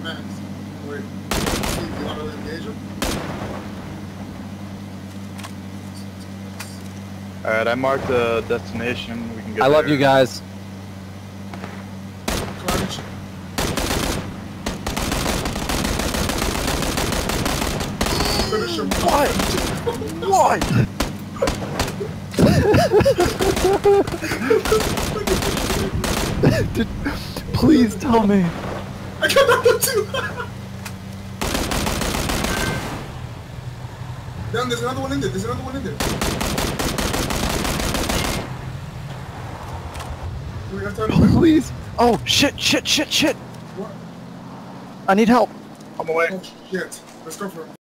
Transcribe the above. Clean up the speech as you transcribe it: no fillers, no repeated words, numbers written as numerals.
max. Wait. You want to engage him? Alright, I marked the destination. We can get I love there. you guys. Carnage. Finish him. What? What? Dude, please tell me. I got that too. Damn, there's another one in there. There's another one in there. We got time to win. Please. Oh, shit. What? I need help. I'm away. Oh shit. Let's go for it.